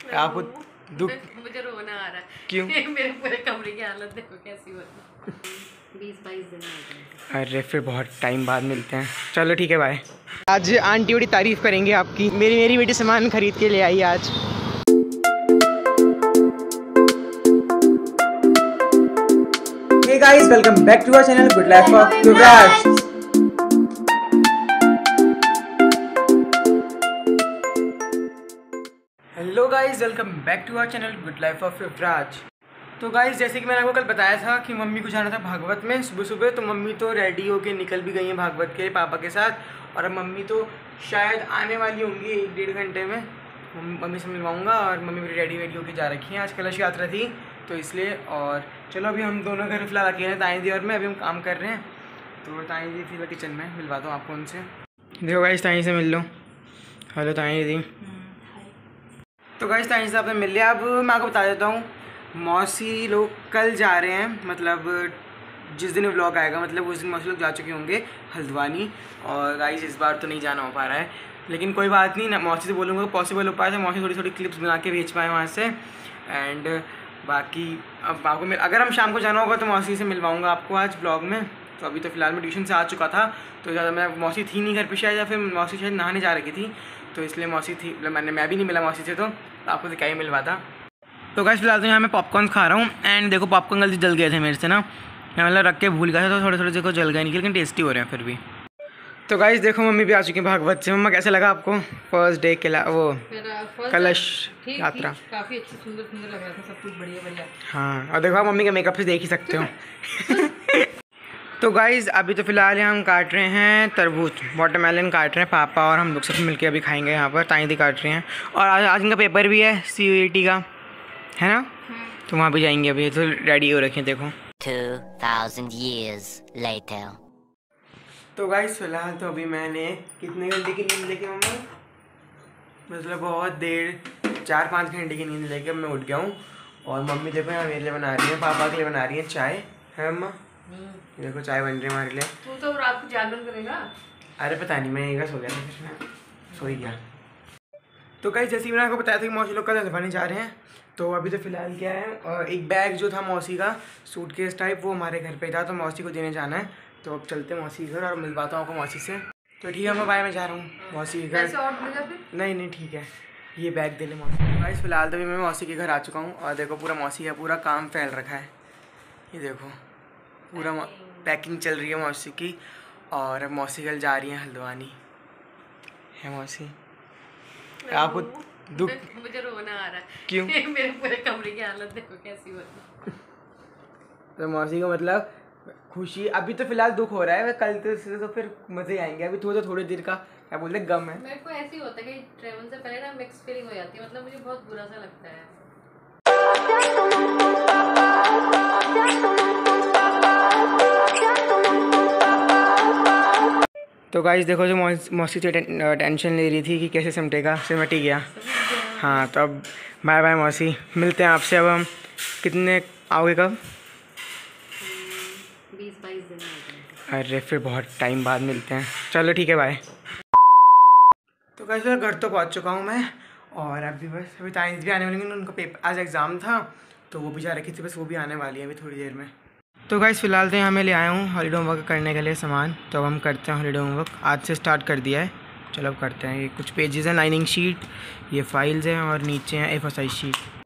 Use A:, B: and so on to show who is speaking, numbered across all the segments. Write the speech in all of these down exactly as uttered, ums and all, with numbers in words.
A: आपको दुख
B: मुझे रोना आ रहा है।
A: क्यों?
B: मेरे पूरे कमरे की हालत देखो कैसी हो रही है। बीस बाईस दिन हो गए।
A: अरे फिर बहुत टाइम बाद मिलते हैं। चलो ठीक है, बाय। आज आंटी बड़ी तारीफ करेंगे आपकी। मेरी मेरी बेटी सामान खरीद के ले आई आज। Hey guys, welcome back to our channel Good Life of Yuvraj. Hello guys, welcome back to our channel Good Life of Yuvraj. तो गाइस, जैसे कि मैंने आपको कल बताया था कि मम्मी को जाना था भागवत में सुबह सुबह, तो मम्मी तो रेडी होके निकल भी गई हैं भागवत के पापा के साथ। और अब मम्मी तो शायद आने वाली होंगी एक डेढ़ घंटे में। मम्मी से मिलवाऊंगा और मम्मी मेरी रेडी वेडी होके जा रखी हैं। आज कलश यात्रा थी तो इसलिए। और चलो अभी हम दोनों घर फिलहाल अकेले हैं, ताई दी और मैं। अभी हम काम कर रहे हैं तो ताई दी फिलहाल किचन में, मिलवाता हूँ आपको उनसे। देखो गाइस, ताई से मिल लो। हेलो ताई दी। तो गाइस, ताई से आपने मिल लिया। अब मैं आपको बता देता हूँ, मौसी लोग कल जा रहे हैं, मतलब जिस दिन व्लॉग आएगा मतलब उस दिन मौसी लोग जा चुके होंगे हल्द्वानी। और गाइस इस बार तो नहीं जाना हो पा रहा है, लेकिन कोई बात नहीं ना, मौसी से बोलूँगा पॉसिबल हो पाए तो मौसी थोड़ी थोड़ी क्लिप्स बना के भेज पाए वहाँ से। एंड बाकी अब आपको मिल अगर हम शाम को जाना होगा तो मौसी से मिलवाऊँगा आपको आज ब्लॉग में। तो अभी तो फिलहाल मैं ट्यूशन से आ चुका था, तो ज़्यादा मैं मौसी थी नहीं घर पे शायद, या फिर मौसी शायद नहाने जा रखी थी, तो इसलिए मौसी थी मतलब मैंने मैं भी नहीं मिला मौसी से, तो आपको क्या ही मिलवाता। तो गाइस फिलहाल तो यहाँ मैं पॉपकॉर्न खा रहा हूँ। एंड देखो पॉपकॉर्न गलती जल गए थे मेरे से ना, मैं मतलब रख के भूल गया था, तो थोड़े थोड़े देखो जल गए नहीं, लेकिन टेस्टी हो रहे हैं फिर भी। तो गाइस देखो मम्मी भी आ चुकी है भागवत से। मम्मा कैसे लगा आपको फर्स्ट डे के वो कलश यात्रा?
B: काफ़ी अच्छी, सुंदर सुंदर लग रहा था, सब कुछ बढ़िया बढ़िया।
A: हाँ, और देखो आप मम्मी के मेकअप से देख ही सकते हो। तो गाइस अभी तो फिलहाल यहाँ हम काट रहे हैं तरबूज, वाटरमेलन काट रहे हैं पापा और हम लोग सब मिलके अभी खाएंगे यहाँ पर। ताई दी काट रही हैं और आज आज इनका पेपर भी है सी यू ई टी का, है ना? तो वहाँ भी जाएंगे अभी, तो रेडी हो रखे हैं देखो।
C: two thousand years later.
A: तो गाइस फिलहाल तो अभी मैंने कितने घंटे की नींद लेके मम्मा, मतलब बहुत देर, चार पाँच घंटे की नींद लेके अब मैं उठ गया हूँ। और मम्मी देखो यहाँ मेरे लिए बना रही है, पापा के लिए बना रही है चाय, है मम्मा? देखो चाय बन रही है हमारे लिए।
B: तू तो रात को जागरण करेगा?
A: अरे पता नहीं, मैं एक सो गया था, फिर मैं सो ही गया। तो गाइस जैसे ही मैंने आपको बताया था कि मौसी लोग कल हल्द्वानी जा रहे हैं, तो अभी तो फिलहाल क्या है, और एक बैग जो था मौसी का सूटकेस टाइप वो हमारे घर पे था, तो मौसी को देने जाना है। तो अब चलते हैं मौसी के घर और मिलवाता हूँ आपको मौसी से। तो ठीक है मैं बाय, मैं जा रहा हूँ मौसी के घर। नहीं नहीं ठीक है, ये बैग दे ले मौसी। तो गाइस फिलहाल तो भी मैं मौसी के घर आ चुका हूँ और देखो पूरा मौसी का पूरा काम फैल रखा है, ये देखो पूरा पैकिंग चल रही है मौसी की। और अब मौसी कल जा रही है हल्द्वानी, है मौसी? आपको दुख
B: मुझे रोना आ रहा है।
A: क्यों?
B: मेरे पूरे कमरे की हालत देखो कैसी हो रही है।
A: तो मौसी को मतलब खुशी, अभी तो फिलहाल दुख हो रहा है, कल तो इससे तो फिर मजे आएंगे। अभी थोड़ा थोड़ी देर का क्या बोलते गम है।
B: मेरे को ऐसे ही होता है कि ट्रेवल से पहले ना मिक्स फीलिंग हो जाती है, मतलब मुझे बहुत बुरा सा लगता है।
A: तो गाइस देखो जो मौसी से टेंशन ले रही थी कि कैसे सिमटेगा, सिमट ही गया। हाँ तो अब बाय बाय मौसी, मिलते हैं आपसे। अब हम कितने आओगे कब?
B: बीस बाईस दिन हो गए।
A: अरे फिर बहुत टाइम बाद मिलते हैं। चलो ठीक है बाय। तो गाइस घर तो पहुंच चुका हूं मैं, और अभी बस अभी ताइंस भी आने वाली हैं, उनका पेपर आज एग्ज़ाम था तो वो भी जा रखी थी, बस वो भी आने वाली है अभी थोड़ी देर में। तो गाइस फिलहाल तो यहाँ मैं ले आया हूँ हॉलीडे होमवर्क करने के लिए सामान, तो अब हम करते हैं हॉलीडे होमवर्क। आज से स्टार्ट कर दिया है, चलो अब करते हैं। ये कुछ पेजेस हैं, लाइनिंग शीट, ये फाइल्स हैं और नीचे हैं ए फोर साइज शीट।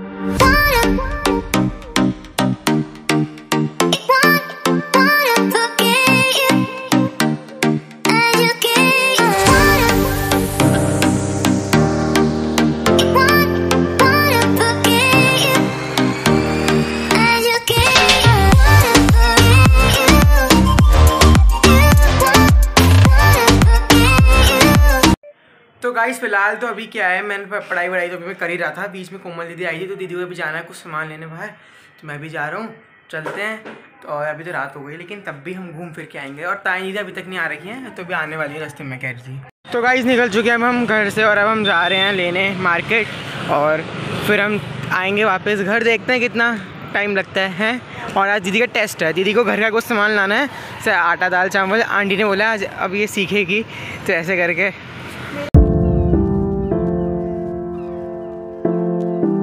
A: तो गाइस फिलहाल तो अभी क्या है, मैंने पढ़ाई वढ़ाई तो अभी मैं कर ही रहा था, बीच में कोमल दीदी आई थी तो दीदी को भी जाना है कुछ सामान लेने बाहर, तो मैं भी जा रहा हूँ, चलते हैं। तो और अभी तो रात हो गई, लेकिन तब भी हम घूम फिर के आएंगे। और ताई दीदी अभी तक नहीं आ रखी हैं, तो भी आने वाली है, रास्ते में कह रही थी। तो गाइस निकल चुके हैं हम घर से और अब हम जा रहे हैं लेने मार्केट, और फिर हम आएँगे वापस घर। देखते हैं कितना टाइम लगता है। और आज दीदी का टेस्ट है, दीदी को घर का कुछ सामान लाना है, जैसे आटा दाल चावल। आंटी ने बोला आज अब ये सीखेगी, तो ऐसे करके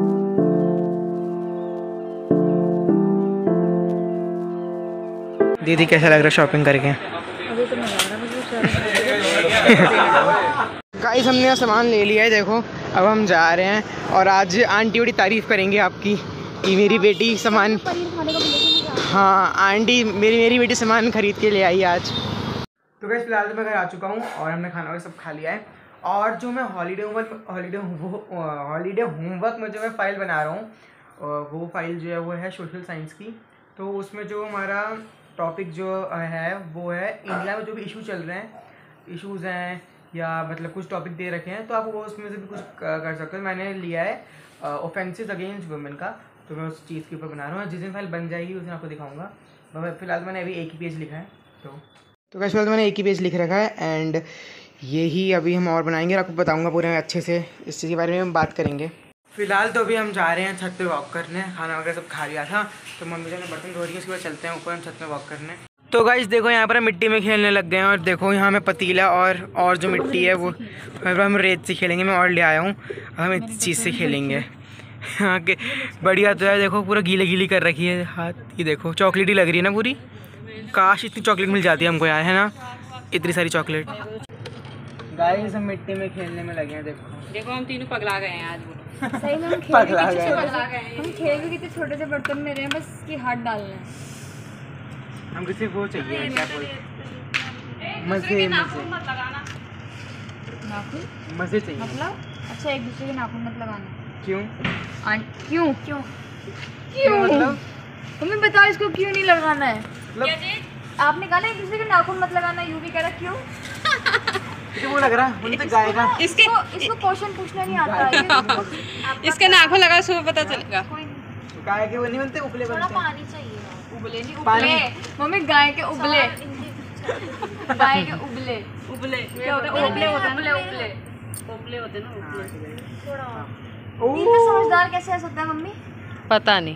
A: दीदी कैसा लग रहा है शॉपिंग करके? गाइस हमने यहाँ सामान ले लिया है, देखो अब हम जा रहे हैं और आज आंटी बड़ी तारीफ़ करेंगे आपकी कि मेरी बेटी सामान, हाँ आंटी मेरी मेरी बेटी सामान खरीद के ले आई आज। तो गाइस फिलहाल तो मैं घर आ चुका हूँ और हमने खाना वगैरह सब खा लिया है। और जो मैं holiday homework holiday holiday homework में जो मैं फ़ाइल बना रहा हूँ वो फाइल जो है वो है सोशल साइंस की। तो उसमें जो हमारा टॉपिक जो है वो है इंडिया में जो भी इशू चल रहे हैं, इश्यूज़ हैं या मतलब कुछ टॉपिक दे रखे हैं तो आप वो उसमें से भी कुछ कर सकते हो। मैंने लिया है ऑफेंसेस अगेंस्ट वुमेन का, तो मैं उस चीज़ के ऊपर बना रहा हूँ। जिस दिन फाइल बन जाएगी उस दिन आपको दिखाऊंगा। फिलहाल मैंने अभी एक ही पेज लिखा है। तो तो कैसे फिलहाल मैंने एक ही पेज लिख रखा है एंड यही अभी हम और बनाएंगे और आपको बताऊँगा पूरे अच्छे से, इस चीज़ के बारे में हम बात करेंगे। फिलहाल तो अभी हम जा रहे हैं छत पे वॉक करने, खाना वगैरह सब खा लिया था तो मम्मी ने बर्तन धो रही है, उसके बाद चलते हैं ऊपर हम छत पे वॉक करने। तो गाइस देखो यहाँ पर हम मिट्टी में खेलने लग गए हैं और देखो यहाँ में पतीला और और जो मिट्टी है वो हम रेत से खेलेंगे। मैं और ले आया हूँ, हम इस चीज़ से खेलेंगे। यहाँ के बढ़िया तो है, देखो पूरा गीले गीली कर रखी है हाथ, ये देखो चॉकलेटी लग रही है ना पूरी। काश इतनी चॉकलेट मिल जाती है हमको यार, है ना, इतनी सारी चॉकलेट। गाइस हम मिट्टी में खेलने में लगे हैं, देखो
B: देखो हम तीनों पगला गए हैं आज।
D: सही में हम खेल
A: पगला
D: भी कितने
A: गए।
D: पगला गए हैं। हम खेल भी कितने छोटे से बर्तन में रहे हैं, बस इसकी हाथ डालना है।
A: हम किसी वो चाहिए क्या बोलते मजे मजे
D: नाखून
A: मजे चाहिए
D: मतलब अच्छा एक दूसरे के नाखून मत लगाना।
A: क्यों
D: आंट क्यों क्यों क्यों
A: मतलब
D: मम्मी बताओ इसको क्यों नहीं लगाना है?
A: मतलब
D: आपने कहा ना एक दूसरे के नाखून मत लगाना, यूं भी कह रहा क्यों?
A: वो लग रहा है तो गाएगा।
B: इसके
D: इसको इसको क्वेश्चन पूछना नहीं आता है।
B: इसके नाखून लगा सुबह पता चलेगा।
D: कोई नहीं,
A: गाय के वो नहीं बनते, उपले
D: थोड़ा
A: बनते हैं।
D: पानी चाहिए। उबले नहीं
A: पानी।
D: उबले मम्मी गाय के उबले गाय के उबले
B: उबले
D: क्या होता है? उबले होते हैं उबले उबले
B: उबले होते ना उबले।
D: इतना समझदार कैसे हो सकता है मम्मी?
B: पता नहीं।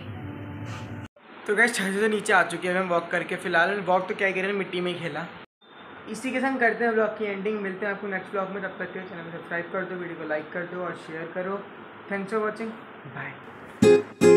A: तो गैस छत से नीचे आ चुके हैं हम वॉक करके। फिलहाल वॉक तो क्या करें, मिट्टी में ही खेला। इसी के संग करते हैं ब्लॉग की एंडिंग। मिलते हैं आपको नेक्स्ट ब्लॉग में, तब तक के चैनल को सब्सक्राइब कर दो, वीडियो को लाइक कर दो और शेयर करो। Thanks for watching, bye.